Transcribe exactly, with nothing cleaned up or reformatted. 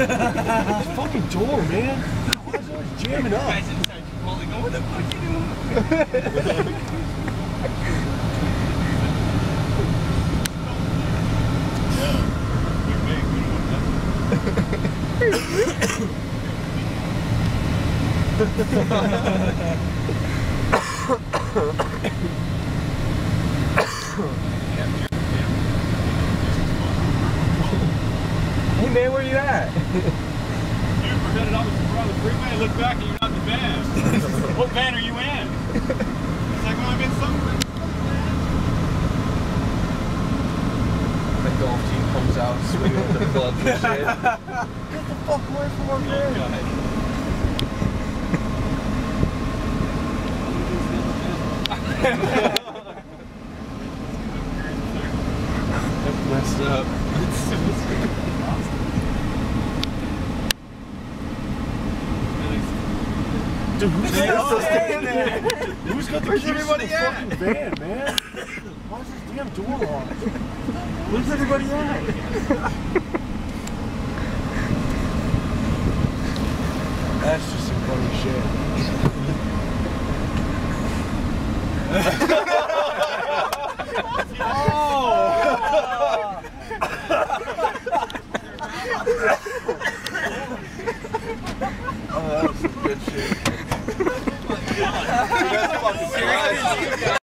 This fucking door, man. Why is it always jamming up? Guys inside Chipotle go, what the fuck you doing? Hey man, where you at? Dude, we're headed out the freeway and look back and you're not in the van. What van are you in? It's like, well, I'm in somewhere. The golf team comes out swinging with the clubs and shit. Get the fuck away from our van. That's messed up. Dude, who's They're got still the staying there. Who's got the Where's keys to the everybody at? fucking van, man? Why is this damn door locked? Where's everybody at? That's just some funny shit.